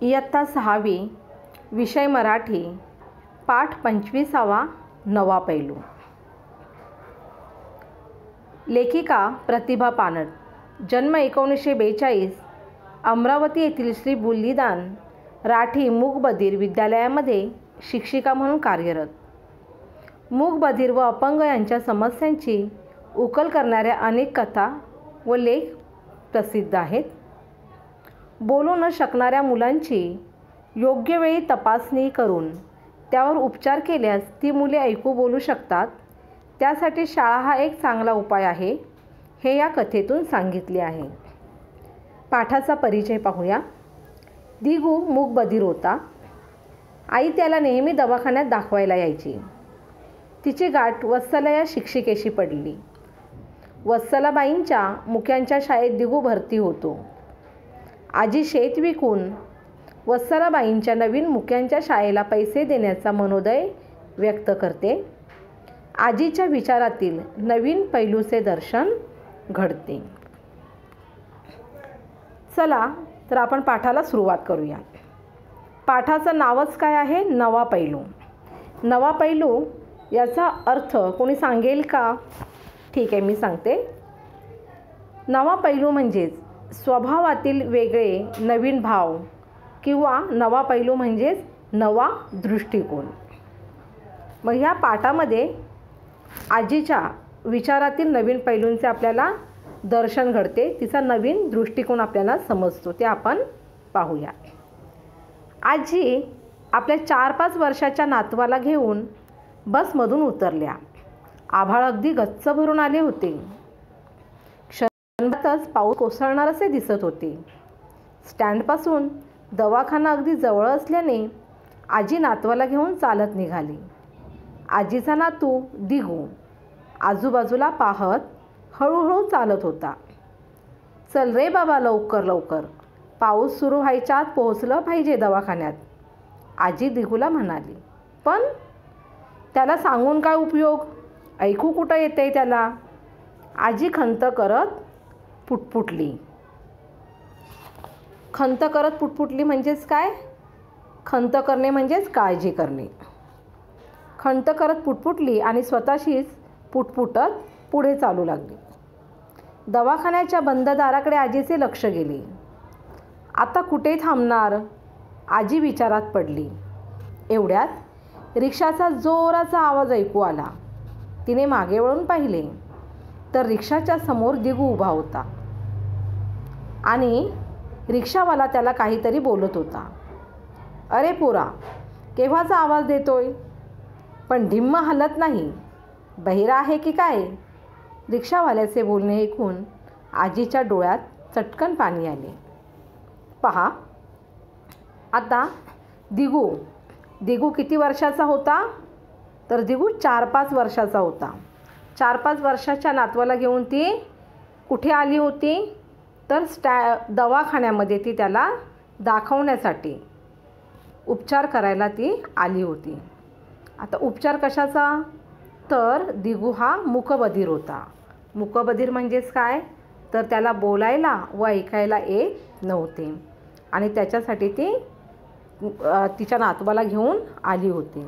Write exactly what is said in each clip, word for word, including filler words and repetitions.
इयत्ता सहावी, विषय मराठी, पाठ पंचवीसावा, नवा पैलू. लेखिका प्रतिभा पानट. जन्म एकोणीसशे बेचाळीस. अमरावती येथील श्री बुल्लीदान राठी मूकबधीर विद्यालयामध्ये शिक्षिका म्हणून कार्यरत. मूकबधीर व अपंग यांच्या समस्यांची उकल करणाऱ्या अनेक कथा व लेख प्रसिद्ध आहेत. बोलू न शकणाऱ्या मुलांची योग्य वेळी तपासणी करून त्यावर उपचार केल्यास ती मुले ऐकू बोलू शकतात. त्यासाठी शाळा हा एक चांगला उपाय आहे, हे या कथेतून सांगितले आहे. पाठाचा परिचय पाहूया. दिगू मूकबधीर होता. आई त्याला नेहमी दवाखान्यात दाखवायला यायची. तिची गाठ वत्सला या शिक्षिकेशी पडली. वत्सलाबाईंच्या मुक्यांच्या शाळेत दिगू भरती होतो. आजी शेत विकून वत्सलाबाईंच्या नवीन मुक्यांच्या शाळेला पैसे देण्याचा मनोदय व्यक्त करते. आजीच्या विचारातील नवीन पैलूचे दर्शन घडते. चला तर आपण पाठाला सुरुवात करूया. पाठाचं नावच काय आहे? नवा पैलू. नवा पैलू याचा अर्थ कोणी सांगेल का? ठीक आहे, मी सांगते. नवा पैलू म्हणजेच स्वभावातील वेगळे नवीन भाव किंवा नवा पैलू म्हणजेच नवा दृष्टिकोन. मग ह्या पाठामध्ये आजीच्या विचारातील नवीन पैलूंचे आपल्याला दर्शन घडते. तिचा नवीन दृष्टिकोन आपल्याला समजतो, ते आपण पाहूया. आजी आपल्या चार पाच वर्षाच्या नातवाला घेऊन बसमधून उतरल्या. आभाळ अगदी गच्च भरून आले होते. क्षणातच पाऊस कोसळणार असे दिसत होते. स्टँडपासून दवाखाना अगदी जवळ असल्याने आजी नातवाला घेऊन चालत निघाली. आजीचा नातू दिगू आजूबाजूला पाहत हळूहळू चालत होता. चल रे बाबा, लवकर लवकर, पाऊस सुरू व्हायच्या आत पोहोचलं पाहिजे दवाखान्यात, आजी दिगूला म्हणाली. पण त्याला सांगून काय उपयोग? ऐकू कुठं येते त्याला? आजी खंत करत पुटपुटली. खंत करत पुटपुटली म्हणजेच काय? खंत करणे म्हणजेच काळजी करणे. खंत करत पुटपुटली आणि स्वतःशीच पुटपुटत पुढे चालू लागली. दवाखान्याच्या बंद दाराकडे आजीचे लक्ष गेले. आता कुठे थांबणार? आजी विचारात पडली. एवढ्यात रिक्षाचा जोराचा आवाज ऐकू आला. तिने मागे वळून पाहिले तर रिक्षाच्या समोर दिगू उभा होता आणि रिक्षावाला त्याला काहीतरी बोलत होता. अरे पोरा, केव्हाचा आवाज देतोय? पण ढिम्म हलत नाही. बहिरा आहे की काय? रिक्षावाल्याचे बोलणे ऐकून आजीच्या डोळ्यात चटकन पाणी आले. पहा आता दिगू दिगू किती वर्षाचा होता? तर दिगू चार पाच वर्षाचा होता. चार पाच वर्षाच्या नातवाला घेऊन ती कुठे आली होती? तर स्टॅ दवाखान्यामध्ये ती त्याला दाखवण्यासाठी उपचार करायला ती आली होती. आता उपचार कशाचा? तर दिगू हा मूकबधीर होता. मूकबधीर म्हणजेच काय? तर त्याला बोलायला व ऐकायला येत नव्हते आणि त्याच्यासाठी ती तिच्या नातवाला घेऊन आली होती.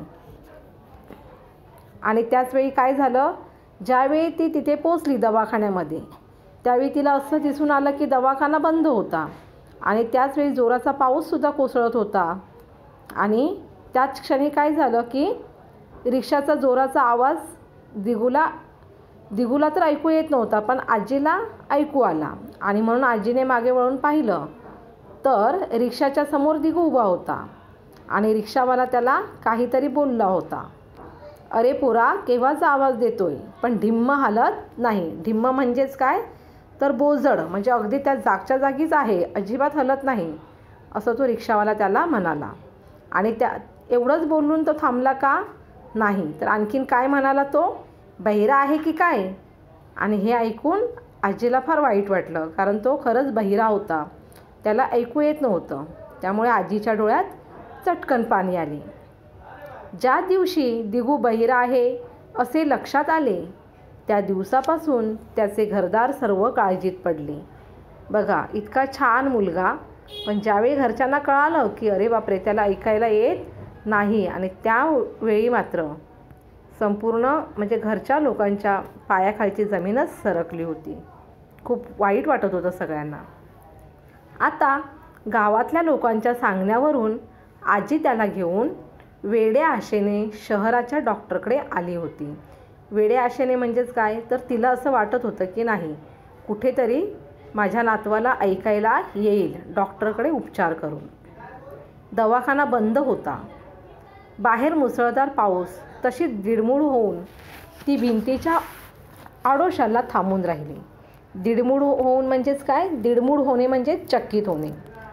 आणि त्याचवेळी काय झालं? ज्यावेळी ती तिथे पोचली दवाखान्यामध्ये, त्यावेळी तिला असं दिसून आलं की दवाखाना बंद होता आणि त्याचवेळी जोराचा पाऊससुद्धा कोसळत होता. आणि त्याच क्षणी काय झालं की रिक्षाचा जोराचा आवाज दिगूला दिगूला तर ऐकू येत नव्हता, पण आजीला ऐकू आला. आणि म्हणून आजीने मागे वळून पाहिलं तर रिक्षाच्या समोर दिगू उभा होता आणि रिक्षावाला त्याला काहीतरी बोलला होता. अरे पोरा, केव्हाचा आवाज देतोय? पण ढिम्म हलत नाही. ढिम्म म्हणजेच काय? तर बोजड, म्हणजे अगदी त्या जागच्या जागीच आहे, अजिबात हलत नाही, असं तो रिक्षावाला त्याला म्हणाला. आणि त्या एवढंच बोलून तो थांबला का? नाही, तर आणखीन काय म्हणाला तो? बहिरा आहे की काय? आणि हे ऐकून आजीला फार वाईट वाटलं, कारण तो खरंच बहिरा होता, त्याला ऐकू येत नव्हतं. त्यामुळे आजीच्या डोळ्यात चटकन पाणी आले. ज्या दिवशी दिगू बहिरा आहे असे लक्षात आले, त्या दिवसापासून त्याचे घरदार सर्व काळजीत पडले. बघा, इतका छान मुलगा पण ज्यावेळी घरच्यांना कळालं की अरे बापरे त्याला ऐकायला येत नाही, आणि त्यावेळी मात्र संपूर्ण म्हणजे घरच्या लोकांच्या पायाखालची जमीनच सरकली होती. खूप वाईट वाटत होतं सगळ्यांना. आता गावातल्या लोकांच्या सांगण्यावरून आजी त्याला घेऊन वेड्या आशेने शहराच्या डॉक्टरकडे आली होती. वेड्या आशेने म्हणजेच काय, तर तिला असं वाटत होतं की नाही, कुठेतरी माझ्या नातवाला ऐकायला येईल डॉक्टरकडे उपचार करून. दवाखाना बंद होता. बाहेर मुसळधार पाऊस तशी दिडमूड होऊन ती भिंतीच्या आडोशाला थांबून राहिली. दिडमूड होऊन म्हणजेच काय, दिडमूड होणे म्हणजे चकित होणे.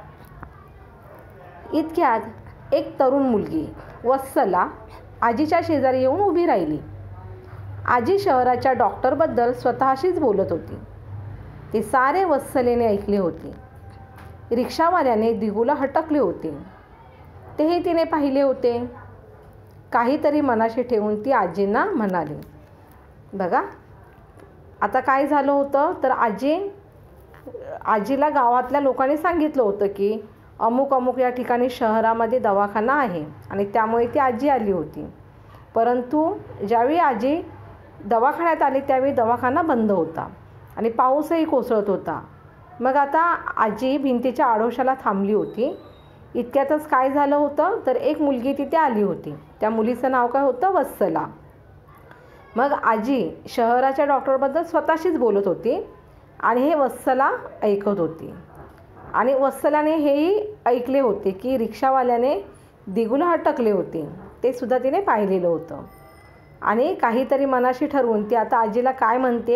इतक्यात एक तरुण मुलगी वत्सला आजीच्या शेजारी येऊन उभी राहिली. आजी शहराच्या डॉक्टरबद्दल स्वतःशीच बोलत होती. ते सारे वत्सलेने ऐकले होते. रिक्षावाल्याने दिगूला हटकले होते, तेही तिने पाहिले होते. काहीतरी मनाशी ठेवून ती आजींना म्हणाली. बघा आता काय झालं होतं, तर आजी आजीला गावातल्या लोकांनी सांगितलं होतं की अमुक अमुक या ठिकाणी शहरामध्ये दवाखाना आहे, आणि त्यामुळे ती आजी आली होती. परंतु ज्यावेळी आजी दवाखान्यात आली त्यावेळी दवाखाना बंद होता आणि पाऊसही कोसळत होता. मग आता आजी भिंतीच्या आडोशाला थांबली होती. इतक्यातच काय झालं होतं, तर एक मुलगी तिथे आली होती. त्या मुलीचं नाव काय होतं, वत्सला. मग आजी शहराच्या डॉक्टरबद्दल स्वतःशीच बोलत होती आणि हे वत्सला ऐकत होती. आणि वत्सलाने हेही ऐकले होते की रिक्षावाल्याने दिगूला अटकले होते, ते सुद्धा तिने पाहिलेलं होतं. आणि काहीतरी मनाशी ठरवून ती आता आजीला काय म्हणते,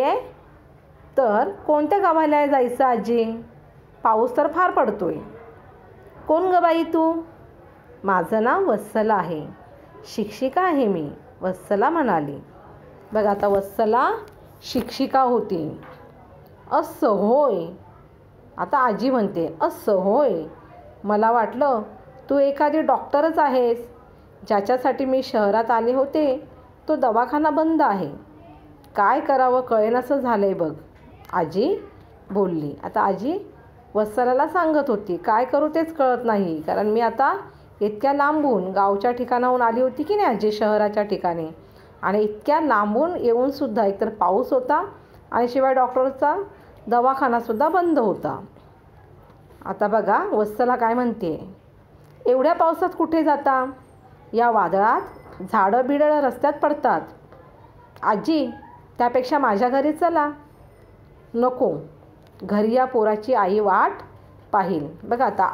तर कोणत्या गावाला जायचं आजी, पाऊस तर फार पडतोय. कोण ग बाई तू? माझं नाव वत्सला आहे, शिक्षिका आहे मी, वत्सला म्हणाली. बघा आता वत्सला शिक्षिका होती. असं होय. आता आजी म्हणते, असं होय, मला वाटलं तू एखादी डॉक्टरच आहेस. ज्याच्यासाठी मी शहरात आले होते तो दवाखाना बंद आहे. काय करावं कळेनासं झालंय बघ, आजी बोलली. आता आजी वत्सलाला सांगत होती, काय करू तेच कळत नाही, कारण मी आता इतक्या लांबून गावच्या ठिकाणाहून आली होती की नाही आजी, शहराच्या ठिकाणी, आणि इतक्या लांबून येऊनसुद्धा एकतर पाऊस होता आणि शिवाय डॉक्टरचा दवाखानासुद्धा बंद होता. आता बघा वत्सला काय म्हणते, एवढ्या पावसात कुठे जाता, या वादळात झाडं बिडं रस्त्यात पडतात. आजी त्यापेक्षा माझ्या घरी चला. नको, घरी या पोराची आई वाट पाहिल. बघा आता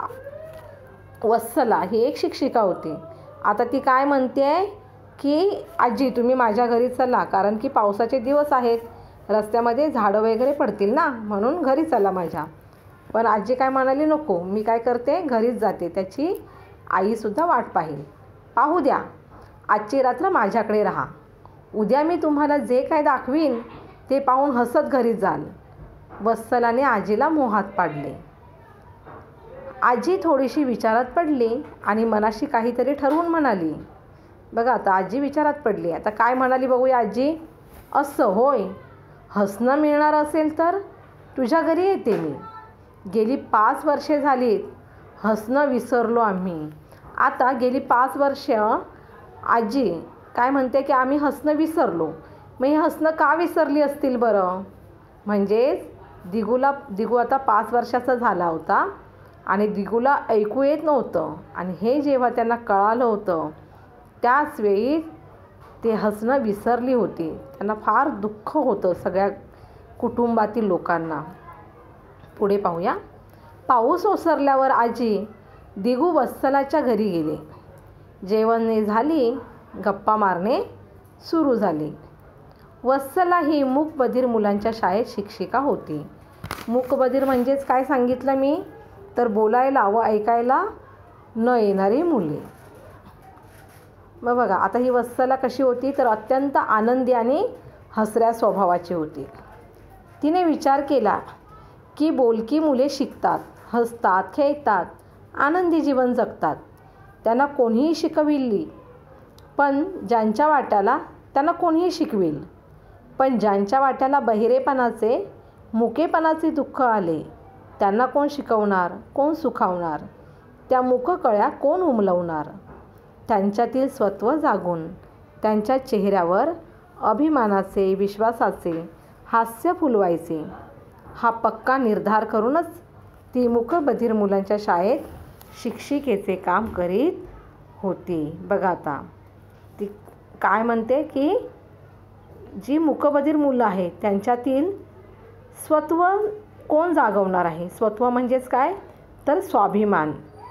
वत्सला ही एक शिक्षिका होती. आता ती काय म्हणते की आजी तुम्ही माझ्या घरी चला, कारण की पावसाचे दिवस आहेत, रस्त्यामध्ये झाडं वगैरे पडतील ना, म्हणून घरी चला माझ्या. पण आजी काय म्हणाली, नको, मी काय करते घरीच जाते, त्याची आईसुद्धा वाट पाहिल. पाहू द्या, आजची रात्र माझ्याकडे राहा, उद्या मी तुम्हाला जे काय दाखवीन ते पाहून हसत घरी जाल. वत्सलाने आजीला मोहात पाडले. आजी थोडीशी विचारात पडली आणि मनाशी काहीतरी ठरवून म्हणाली. बघा आता आजी विचारात पडली. आता काय म्हणाली बघूया आजी. असं होय, हसणं मिळणार असेल तर तुझ्या घरी येते मी. गेली पाच वर्षे झालीत हसणं विसरलो आम्ही. आता गेली पाच वर्ष आजी काय म्हणते की आम्ही हसणं विसरलो. मग हे हसणं का विसरली असतील बरं? म्हणजेच दिगूला दिगू आता पाच वर्षाचा झाला होता आणि दिगूला ऐकू येत नव्हतं, आणि हे जेव्हा त्यांना कळालं होतं त्याच वेळी ते हसणं विसरली होती. त्यांना फार दुःख होतं सगळ्या कुटुंबातील लोकांना. पुढे पाहूया. पाऊस ओसरल्यावर आजी दिगू वत्सलाच्या घरी गेले. जेवणे झाली, गप्पा मारणे सुरू झाले. वत्सला ही मूकबधीर मुलांच्या शाळेत शिक्षिका होती. मूकबधीर म्हणजेच काय सांगितलं मी, तर बोलायला व ऐकायला न येणारी मुले. मग बघा आता ही वत्सला कशी होती, तर अत्यंत आनंदी आणि हसऱ्या स्वभावाची होती. तिने विचार केला की बोलकी मुले शिकतात, हसतात, खेळतात, आनंदी जीवन जगतात. त्यांना कोणीही शिकविली, पण ज्यांच्या वाट्याला त्यांना कोणीही शिकवेल, पण ज्यांच्या वाट्याला बहिरेपणाचे, मुकेपणाचे दुःख आले त्यांना कोण शिकवणार, कोण सुखावणार, त्या मुककळ्या कोण उमलवणार. त्यांच्यातील स्वत्व जागून त्यांच्या चेहऱ्यावर अभिमानाचे, विश्वासाचे हास्य फुलवायचे. हा पक्का निर्धार करूनच ती मूकबधीर मुलांच्या शाळेत शिक्षिकेचे काम करीत होती. बघा आता ती काय म्हणते की जी मूकबधीर मुलं आहेत त्यांच्यातील स्वत्व कोण जागवणार आहे. स्वत्व म्हणजेच काय तर स्वाभिमान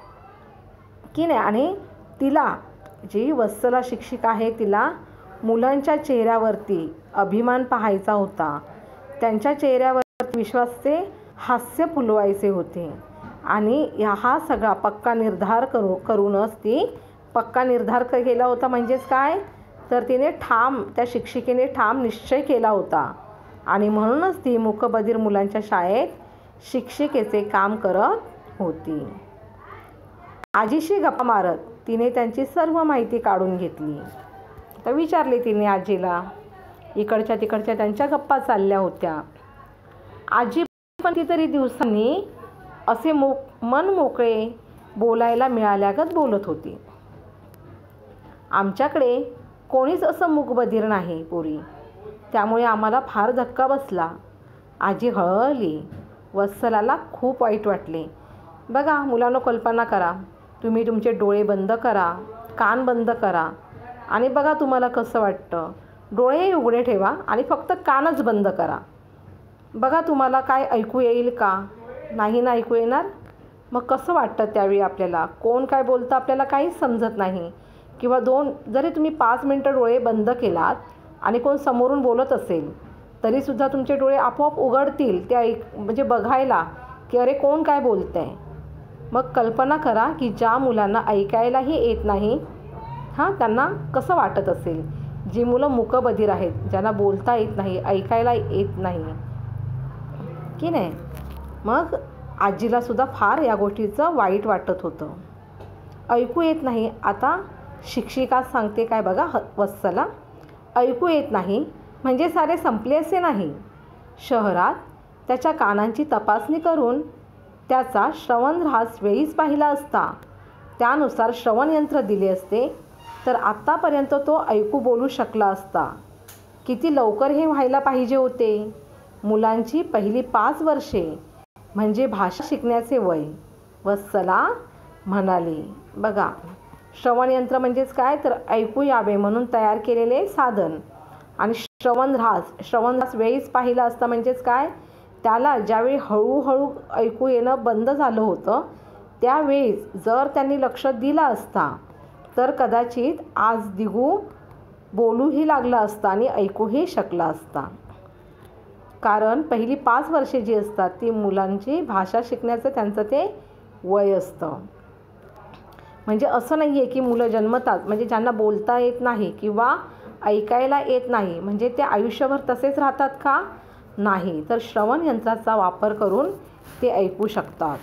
की नाही. आणि तिला जी वत्सला शिक्षिका आहे तिला मुलांच्या चेहऱ्यावरती अभिमान पाहायचा होता. त्यांच्या चेहऱ्यावरती विश्वासाचे हास्य फुलवायचे होते. आणि हा सगळा पक्का निर्धार करू करूनच ती पक्का निर्धार केला होता. म्हणजेच काय तर तिने ठाम त्या शिक्षिकेने ठाम निश्चय केला होता. आणि म्हणूनच ती मूकबधीर मुलांच्या शाळेत शिक्षिकेचे काम करत होती. आजीशी गप्पा मारत तिने त्यांची सर्व माहिती काढून घेतली. तर विचारले तिने आजीला. इकडच्या तिकडच्या त्यांच्या गप्पा चालल्या होत्या. आजी पण कितीतरी दिवसांनी असे मो मन मोकळे बोलायला मिळाल्यागत बोलत होती. आमच्याकडे कोणीच असं मूकबधीर नाही पोरी, त्यामुळे आम्हाला फार धक्का बसला. आजी हळहळली. वत्सलाला खूप वाईट वाटले. बघा मुलांनो, कल्पना करा, तुम्ही तुमचे डोळे बंद करा, कान बंद करा आणि बघा तुम्हाला कसं वाटतं. डोळे उघडे ठेवा आणि फक्त कानच बंद करा. बघा तुम्हाला काय ऐकू येईल का? नाही ना ऐकू येणार. मग कसं वाटतं त्यावेळी आपल्याला? कोण काय बोलतं आपल्याला काहीच समजत नाही. किंवा दोन जरी तुम्ही पाच मिनटं डोळे बंद केलात आणि कोण समोरून बोलत असेल तरीसुद्धा तुमचे डोळे आपोआप उघडतील ते ऐक म्हणजे बघायला की अरे कोण काय बोलतं आहे. मग कल्पना करा की ज्या मुलांना ऐकायलाही येत नाही हां त्यांना कसं वाटत असेल. जी मुलं मूकबधीर आहेत, ज्यांना बोलता येत नाही, ऐकायला येत नाही की नाही. मग आजीलासुद्धा फार या गोष्टीचं वाईट वाटत होतं. ऐकू येत नाही. आता शिक्षिका सांगते काय बघा वत्सला, ऐकू येत नाही म्हणजे सारे संपले असे नाही. शहरात त्याच्या कानांची तपासणी करून त्याचा श्रवणऱ्हास वेळीच पाहिला असता. त्यानुसार श्रवणयंत्र दिले असते तर आत्तापर्यंत तो ऐकू बोलू शकला असता. किती लवकर हे व्हायला पाहिजे होते. मुलांची पहिली पाच वर्षे म्हणजे भाषा शिकण्याचे वय, वत्सला म्हणाली. बघा श्रवणयंत्र म्हणजेच काय तर ऐकू यावे म्हणून तयार केलेले साधन. आणि श्रवणऱ्हास श्रवणऱ्हास वेळीच पाहिला असता म्हणजेच काय त्याला ज्यावेळी हळूहळू ऐकू येणं बंद झालं होतं त्यावेळीच जर त्यांनी लक्ष दिलं असता तर कदाचित आज दिगू बोलूही लागला असता आणि ऐकूही शकला असता. कारण पहिली पाच वर्षे जी असतात ती मुलांची भाषा शिकण्याचं त्यांचं ते वय असतं. म्हणजे असं नाही आहे की मुलं जन्मतात म्हणजे ज्यांना बोलता येत नाही किंवा ऐकायला येत नाही म्हणजे ते आयुष्यभर तसेच राहतात का? नाही, तर श्रवणयंत्राचा वापर करून ते ऐकू शकतात.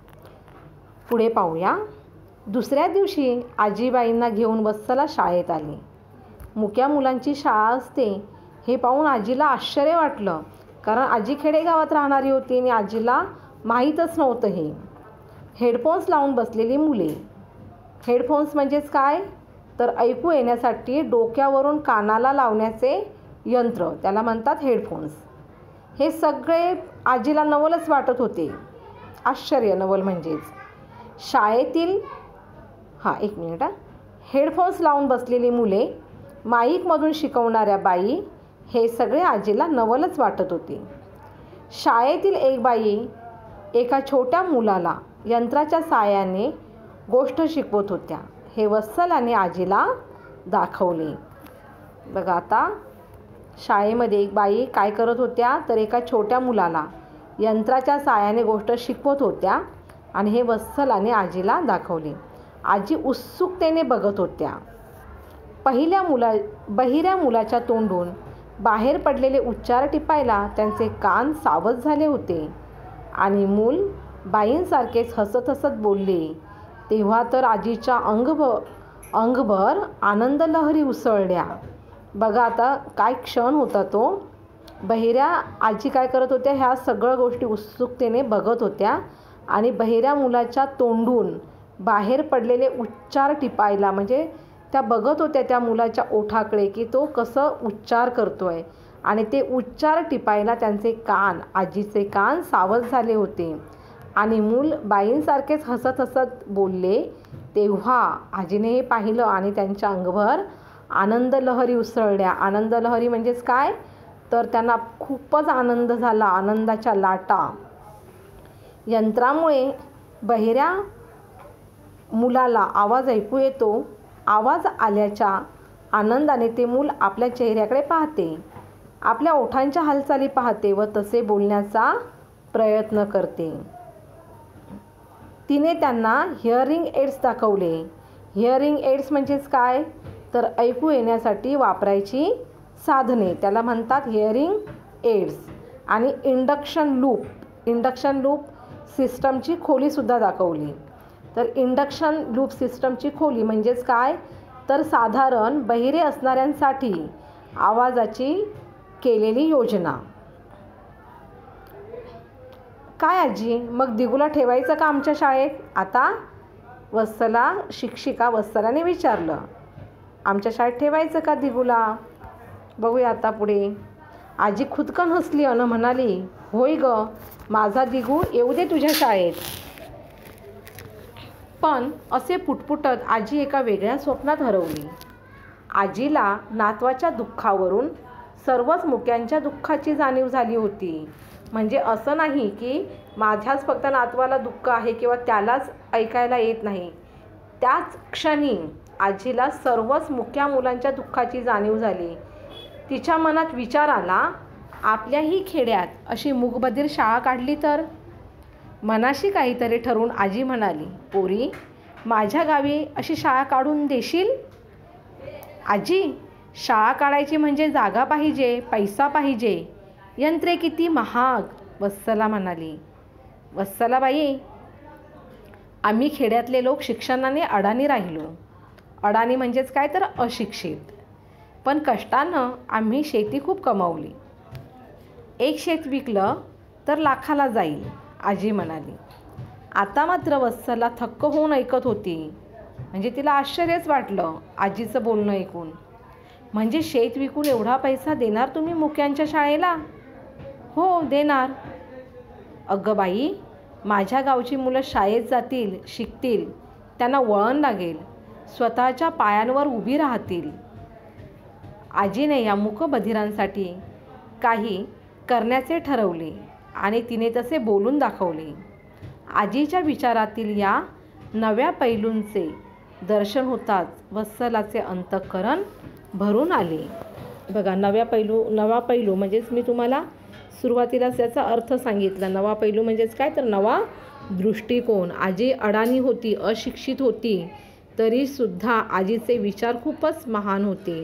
पुढे पाहूया. दुसऱ्या दिवशी आजीबाईंना घेऊन वत्सला शाळेत आली. मुक्या मुलांची शाळा असते हे पाहून आजीला आश्चर्य वाटलं. कारण आजी खेडेगावात राहणारी होती आणि आजीला माहीतच नव्हतं हे. हेडफोन्स लावून बसलेली मुले. हेडफोन्स म्हणजेच काय तर ऐकू येण्यासाठी डोक्यावरून कानाला लावण्याचे यंत्र, त्याला म्हणतात हेडफोन्स. हे सगळे आजीला नवलच वाटत होते. आश्चर्य, नवल म्हणजेच. शाळेतील हां एक मिनिट हां हेडफोन्स लावून बसलेली मुले, माईकमधून शिकवणाऱ्या बाई, हे सगळे आजीला नवलच वाटत होते. शाळेतील एक बाई एका छोट्या मुलाला यंत्राच्या साहाय्याने गोष्ट शिकवत होत्या. हे वत्सलाने आजीला दाखवले. बघा आता शाळेमध्ये एक बाई काय करत होत्या तर एका छोट्या मुलाला यंत्राच्या साहाय्याने गोष्ट शिकवत होत्या आणि हे वत्सलाने आजीला दाखवले. आजी उत्सुकतेने बघत होत्या. पहिल्या मुला बहिऱ्या मुलाच्या तोंडून बाहेर पडलेले उच्चार टिपायला त्यांचे कान सावध झाले होते आणि मूल बाईंसारखेच हसत हसत बोलले. तेव्हा तर आजीच्या अंगभर अंगभर आनंद लहरी उसळल्या. बघा आता काय क्षण होता तो. बहिऱ्या आजी काय करत होत्या, ह्या सगळ्या गोष्टी उत्सुकतेने बघत होत्या आणि बहिऱ्या मुलाच्या तोंडून बाहेर पडलेले उच्चार टिपायला, म्हणजे त्या बघत होत्या त्या मुलाच्या ओठाकडे की तो कसं उच्चार करतो आहे, आणि ते उच्चार टिपायला त्यांचे कान, आजीचे कान सावध झाले होते. आणि मूल बाईंसारखेच हसत हसत बोलले. तेव्हा आजीने हे पाहिलं आणि त्यांच्या अंगभर आनंद लहरी उसळल्या. आनंद लहरी म्हणजेच काय, तर त्यांना खूपच आनंद झाला, आनंदाच्या लाटा. यंत्रामुळे बहिऱ्या मुलाला आवाज ऐकू येतो. आवाज आल्याच्या आनंदाने ते मूल आपल्या चेहऱ्याकडे पाहते, आपल्या ओठांच्या हालचाली पाहते व तसे बोलण्याचा प्रयत्न करते. तिने त्यांना हिअरिंग एड्स दाखवले. हिअरिंग एड्स म्हणजेच काय, तर ऐकू येण्यासाठी वापरायची साधने, त्याला म्हणतात हिअरिंग एड्स. आणि इंडक्शन लूप, इंडक्शन लूप सिस्टमची खोलीसुद्धा दाखवली. तर इंडक्शन लूप सिस्टमची खोली म्हणजेच काय, तर साधारण बहिरे असणाऱ्यांसाठी आवाजाची केलेली योजना. काय आजी, मग दिगूला ठेवायचं का आमच्या शाळेत? आता वत्सला शिक्षिका वत्सलाने विचारलं, आमच्या शाळेत ठेवायचं का दिगूला? बघूया आता पुढे. आजी खुदकन हसली अन म्हणाली, होय ग, माझा दिगू येऊ दे तुझ्या शाळेत. पण असे पुटपुटत आजी एका वेगळ्या स्वप्नात हरवली. आजीला नातवाच्या दुःखावरून सर्वच मुक्यांच्या दुःखाची जाणीव झाली होती. म्हणजे असं नाही की माझ्याच फक्त नातवाला दुःख आहे किंवा त्यालाच ऐकायला येत नाही. त्याच क्षणी आजीला सर्वच मुक्या मुलांच्या दुःखाची जाणीव झाली. तिच्या मनात विचार आला, आपल्याही खेड्यात अशी मूकबधीर शाळा काढली तर? मनाशी काहीतरी ठरवून आजी म्हणाली, पोरी, माझ्या गावी अशी शाळा काढून देशील? आजी, शाळा काढायची म्हणजे जागा पाहिजे, पैसा पाहिजे, यंत्रे किती महाग, वत्सला म्हणाली. वत्सलाबाई, आम्ही खेड्यातले लोक शिक्षणाने अडाणी राहिलो. अडाणी म्हणजेच काय, तर अशिक्षित. पण कष्टानं आम्ही शेती खूप कमावली. एक शेत विकलं तर लाखाला जाईल, आजी म्हणाली. आता मात्र वत्सला थक्क होऊन ऐकत होती. म्हणजे तिला आश्चर्यच वाटलं आजीचं बोलणं ऐकून. म्हणजे शेत विकून एवढा पैसा देणार तुम्ही मुक्यांच्या शाळेला? हो, देणार. अगं बाई, माझ्या गावची मुलं शाळेत जातील, शिकतील, त्यांना वळण लागेल, स्वतःच्या पायांवर उभी राहतील. आजीने या मूकबधिरांसाठी काही करण्याचे ठरवले आणि तिने तसे बोलून दाखवले. आजीच्या विचारातील या नव्या पैलूंचे दर्शन होताच वत्सलाचे अंतःकरण भरून आले. बघा, नव्या पैलू, नवा पैलू म्हणजेच मी तुम्हाला सुरुवातीलाच याचा अर्थ सांगितला. नवा पैलू म्हणजेच काय, तर नवा दृष्टिकोन. आजी अडाणी होती, अशिक्षित होती, तरीसुद्धा आजीचे विचार खूपच महान होते.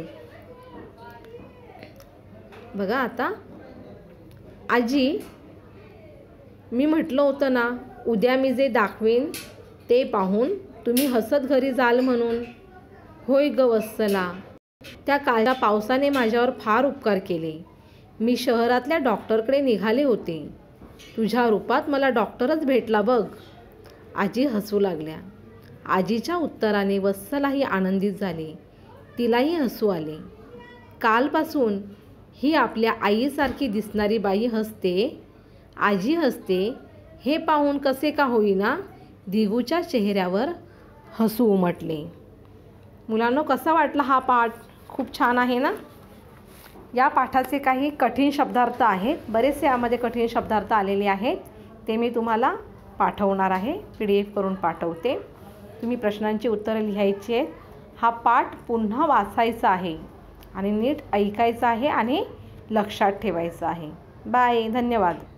बघा आता, आजी, मी म्हटलं होतं ना, उद्या मी जे दाखवीन ते पाहून तुम्ही हसत घरी जाल म्हणून. होय ग वत्सला, त्या कालच्या पावसाने माझ्यावर फार उपकार केले. मी शहरातल्या डॉक्टरकडे निघाले होते. तुझ्या रूपात मला डॉक्टरच भेटला बघ. आजी हसू लागल्या. आजीच्या उत्तराने वत्सलाही आनंदित झाली. तिलाही हसू आले. कालपासून ही आपल्या आईसारखी दिसणारी बाई हसते, आजी हसते, हे पाहून कसे का होईना दिगूच्या चेहऱ्यावर हसू उमटले. मुलांनो, कसा वाटला हा पाठ? खूप छान आहे ना. या पाठाचे काही कठीण शब्दार्थ आहेत. बरेचसे यामध्ये कठीण शब्दार्थ आलेले आहेत. ते मी तुम्हाला पाठवणार आहे, पी डी एफ करून पाठवते. तुम्ही प्रश्नांची उत्तरं लिहायची आहेत. हा पाठ पुन्हा वाचायचा आहे आणि नीट ऐकायचा आहे आणि लक्षात ठेवायचं आहे. बाय, धन्यवाद.